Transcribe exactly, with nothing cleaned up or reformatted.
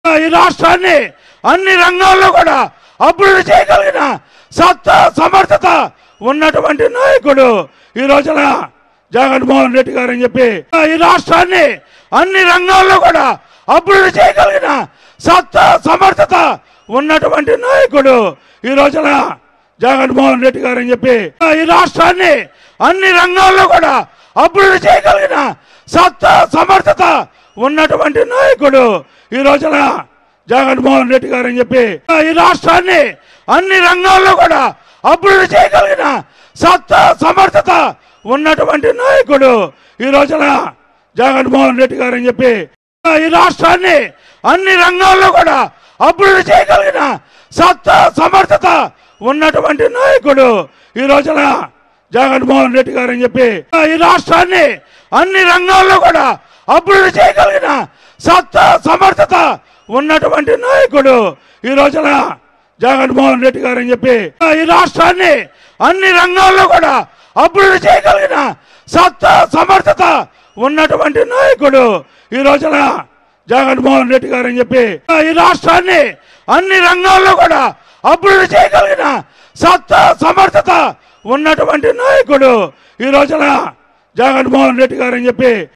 ఈ రాష్ట్రాన్ని అన్ని రంగాల్లో కూడా అభివృద్ధి చేయగలిగిన సత్తా సమర్థత ఉన్నటువంటి నాయకుడు ఈ రోజున జగన్మోహన్ రెడ్డి గారు అని చెప్పి ఈ రాష్ట్రాన్ని అన్ని రంగాల్లో కూడా అభివృద్ధి చేయగలిగిన సత్తా సమర్థత ఉన్నటువంటి నాయకుడు ఈ రోజున జగన్మోహన్ రెడ్డి గారు అని చెప్పి ఈ రాష్ట్రాన్ని అన్ని రంగాల్లో కూడా అభివృద్ధి చేయగలిగిన సత్తా సమర్థత ఉన్నటువంటి నాయకుడు ఈ రోజున జగన్మోహన్ రెడ్డి గారు అని చెప్పి ఈ రాష్ట్రాన్ని అన్ని రంగాల్లో కూడా అభివృద్ధి చేయగలిగిన సత్తా సమర్థత ఉన్నటువంటి నాయకుడు ఈ రోజున జగన్మోహన్ రెడ్డి గారు అని చెప్పి ఈ రాష్ట్రాన్ని అన్ని రంగాల్లో కూడా అభివృద్ధి చేయగలిగిన సత్తా సమర్థత ఉన్నటువంటి నాయకుడు ఈ రోజున జగన్మోహన్ రెడ్డి గారు అని చెప్పి ఈ రాష్ట్రాన్ని అన్ని రంగాల్లో కూడా అభివృద్ధి చేయగలిగిన సత్తా సమర్థత ఉన్నటువంటి నాయకుడు ఈ రోజున జగన్మోహన్ రెడ్డి గారు అని చెప్పి ఈ రాష్ట్రాన్ని అన్ని రంగాల్లో కూడా అభివృద్ధి చేయగలిగిన సత్తా సమర్థత ఉన్నటువంటి నాయకుడు ఈ రోజున జగన్మోహన్ రెడ్డి గారు అని చెప్పి ఈ రాష్ట్రాన్ని అన్ని రంగాల్లో కూడా అభివృద్ధి చేయగలిగిన సత్తా సమర్థత ఉన్నటువంటి నాయకుడు ఈ రోజున జగన్మోహన్ రెడ్డి గారు అని చెప్పి